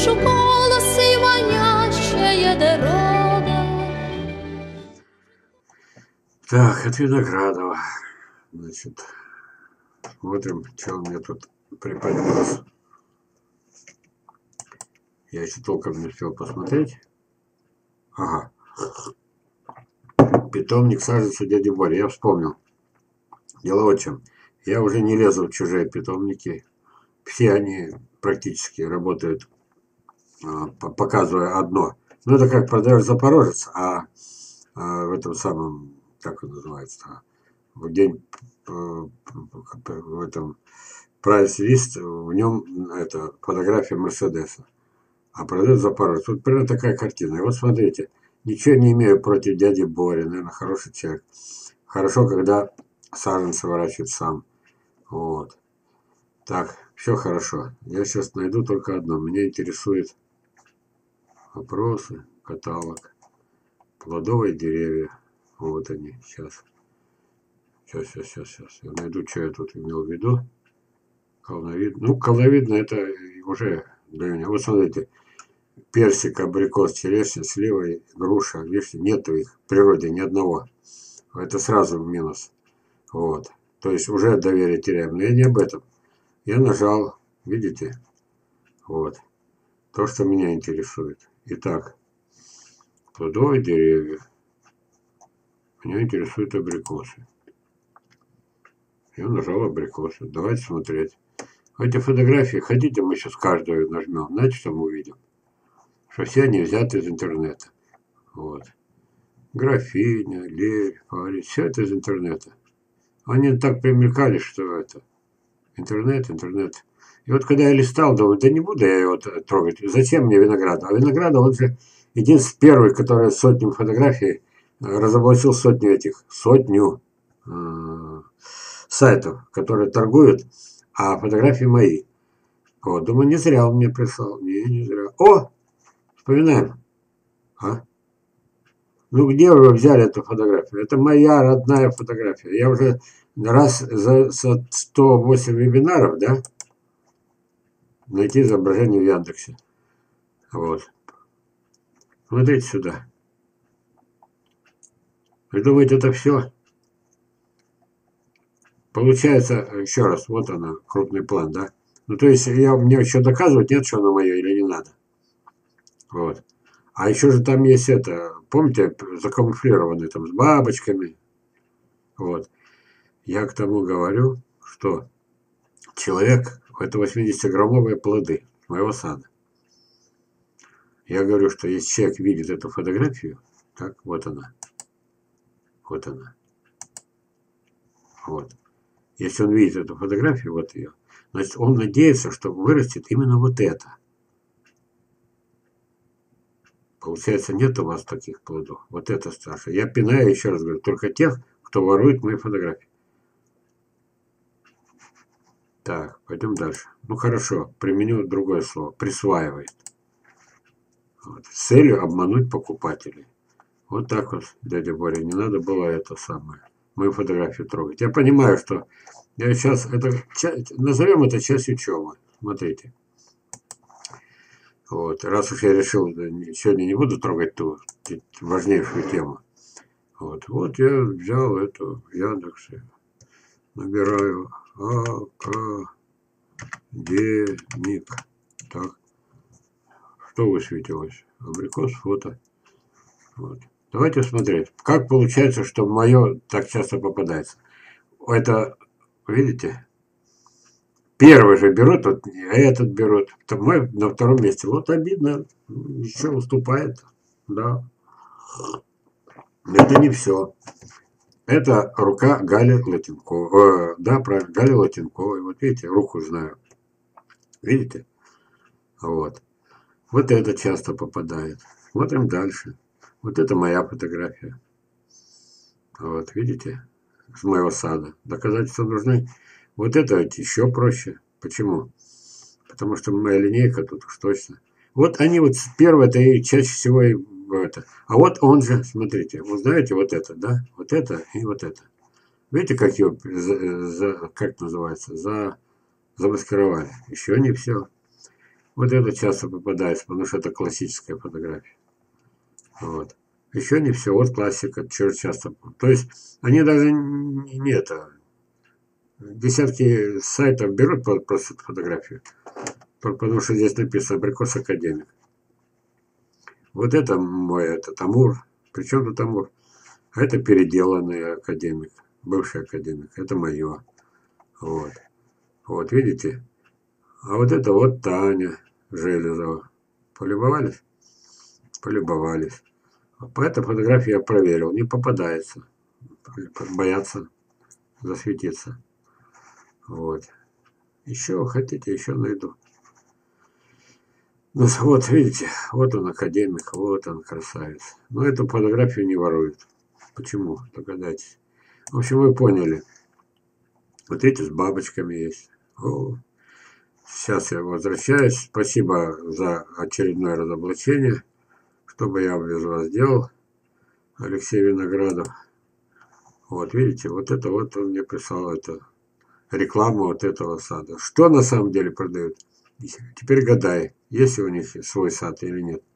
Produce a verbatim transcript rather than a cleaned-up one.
слышу голос и манящая дорога. Так, это Виноградова. Значит, смотрим, что у меня тут приподнялось. Я еще толком не успел посмотреть. Ага. Питомник саженца дяди Бори. Я вспомнил. Дело в чем. Я уже не лезу в чужие питомники. Все они практически работают, показывая одно. Ну, это как продаешь Запорожец, а, а в этом самом, как он называется, в день, в этом прайс-лист, в нем это фотография Мерседеса. А продает Запорожец. Вот примерно такая картина. И вот смотрите, ничего не имею против дяди Бори, наверное, хороший человек. Хорошо, когда саженцы выращивает сам. Вот. Так, все хорошо. Я сейчас найду только одно. Меня интересует вопросы, каталог, плодовые деревья. Вот они. Сейчас. Сейчас, сейчас, сейчас, сейчас. Я найду, что я тут имел в виду. Колновидно. Ну, колновидно это уже для меня. Вот смотрите. Персик, абрикос, черешня, слива, груша, вишня. Нету их в природе ни одного. Это сразу минус. Вот. То есть уже доверие теряем. Но я не об этом. Я нажал. Видите? Вот. То, что меня интересует. Итак. Плодовые деревья. Меня интересуют абрикосы. Я нажал абрикосы. Давайте смотреть. Эти фотографии, хотите, мы сейчас каждую нажмем. Знаете, что мы увидим? Что все они взяты из интернета. Вот. Графиня, лель, фаворит. Все это из интернета. Они так примелькались, что это. Интернет, интернет. И вот когда я листал, думаю, да не буду я его трогать. Зачем мне Виноградов? А Виноградов, он же единственный первый, который сотню фотографий разоблачил сотню этих, сотню э, сайтов, которые торгуют, а фотографии мои. Вот, думаю, не зря он мне прислал. Не, не зря. О! Вспоминаем. А? Ну где вы взяли эту фотографию? Это моя родная фотография. Я уже раз за сто восемь вебинаров, да, найти изображение в Яндексе. Вот. Смотрите сюда. Вы думаете, это все? Получается, еще раз, вот она, крупный план, да? Ну, то есть, я, мне еще доказывать нет, что оно мое или не надо. Вот. А еще же там есть это, помните, закамуфлированный там с бабочками. Вот. Я к тому говорю, что человек, это восьмидесятиграммовые плоды моего сада. Я говорю, что если человек видит эту фотографию, так, вот она. Вот она. Вот. Если он видит эту фотографию, вот ее, значит, он надеется, что вырастет именно вот это. Получается, нет у вас таких плодов. Вот это старше. Я пинаю, еще раз говорю, только тех, кто ворует мои фотографии. Так, пойдем дальше. Ну хорошо, применю другое слово. Присваивает. Вот. С целью обмануть покупателей. Вот так вот, дядя Боря, не надо было это самое. Мою фотографию трогать. Я понимаю, что я сейчас, это, назовем это частью учебы. Смотрите. Вот. Раз уж я решил, сегодня не буду трогать ту важнейшую тему. Вот, вот я взял эту в Яндексе. Набираю академик. Так. Что высветилось? Абрикос, фото. Вот. Давайте смотреть. Как получается, что мое так часто попадается. Это, видите? Первый же берут, вот, а этот берут. Мой на втором месте. Вот обидно. Еще уступает. Да. Это не все. Это рука Гали Латинковой. Э, да, правильно, Гали Латинковой. Вот видите, руку знаю. Видите? Вот. Вот это часто попадает. Смотрим дальше. Вот это моя фотография. Вот, видите? С моего сада. Доказательства нужны. Вот это ведь еще проще. Почему? Потому что моя линейка тут уж точно. Вот они вот первое-то и чаще всего и это. А вот он же, смотрите, вы знаете, вот это, да? Вот это и вот это. Видите, как его, за, за, как называется, за, замаскировали? Еще не все. Вот это часто попадается, потому что это классическая фотография. Вот. Еще не все. Вот классика, чё часто. То есть они даже не, не это. Десятки сайтов берут просто фотографию. Потому что здесь написано «Абрикос Академик». Вот это мой, это Амур. Причем тут Амур? А это переделанный академик, бывший академик. Это мое. Вот. Вот, видите? А вот это вот Таня Железова. Полюбовались? Полюбовались. По этой фотографии я проверил. Не попадается. Боятся засветиться. Вот. Еще хотите, еще найду. Ну, вот, видите, вот он академик, вот он красавец. Но эту фотографию не воруют. Почему? Догадайтесь. В общем, вы поняли. Вот эти с бабочками есть. О, сейчас я возвращаюсь. Спасибо за очередное разоблачение. Что бы я без вас сделал, Алексей Виноградов. Вот, видите, вот это вот он мне прислал это рекламу вот этого сада. Что на самом деле продают? Теперь гадай, есть у них свой сад или нет.